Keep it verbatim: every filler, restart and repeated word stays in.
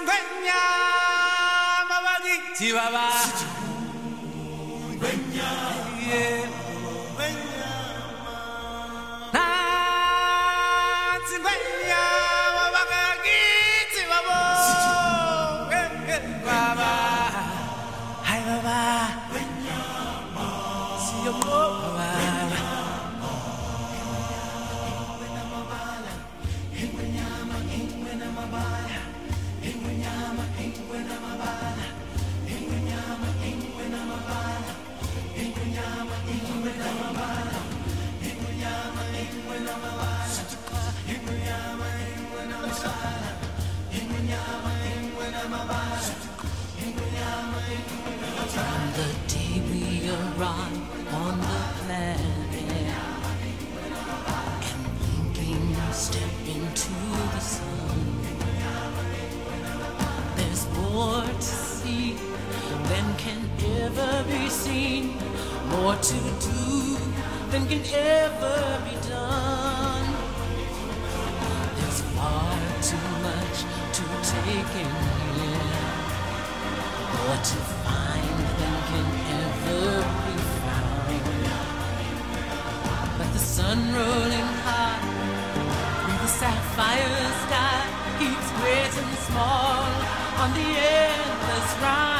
From the day we arrived on the planet and blinking step into the sun, there's more to see than can ever be seen, more to do than can ever be done. There's far too much to take in here, more to find than can ever be found. But the sun rolling high through the sapphire sky keeps great and small on the endless ride.